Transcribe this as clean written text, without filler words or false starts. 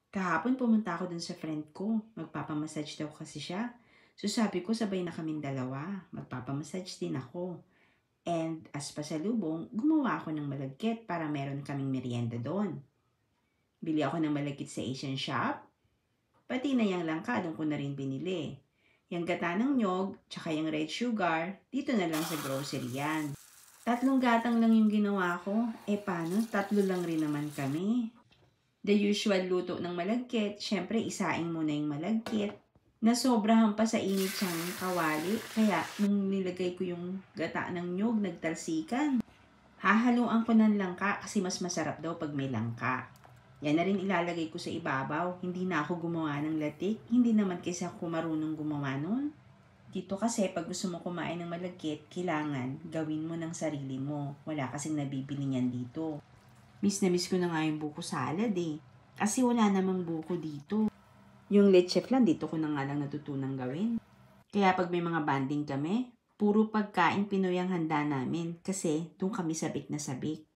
Kahapon pumunta ako dun sa friend ko. Magpapamassage daw kasi siya. So sabi ko sabay na kaming dalawa. Magpapamassage din ako. And as pasalubong, gumawa ako ng malagkit para meron kaming merienda doon. Bili ako ng malagkit sa Asian shop. Pati na yung langka doon ko na rin binili. Yung gata ng nyog, tsaka yung red sugar, dito na lang sa grocery yan. 3 gatang lang yung ginawa ko. Paano? 3 lang rin naman kami. The usual luto ng malagkit, syempre isaing mo na yung malagkit. Nasobrahan pa sa init siyang kawali, kaya nung nilagay ko yung gata ng nyog, nagtalsikan. Hahaluan ko ng langka kasi mas masarap daw pag may langka. Yan na rin ilalagay ko sa ibabaw. Hindi na ako gumawa ng latik. Hindi naman kasi ako marunong gumawa nun. Dito kasi pag gusto mo kumain ng malagkit, kailangan gawin mo ng sarili mo. Wala kasing nabibili niyan dito. Miss na miss ko na nga yung buko salad eh. Kasi wala namang buko dito. Yung leche flan dito ko na nga lang natutunang gawin. Kaya pag may mga banding kami, puro pagkain Pinoy ang handa namin kasi doon kami sabik na sabik.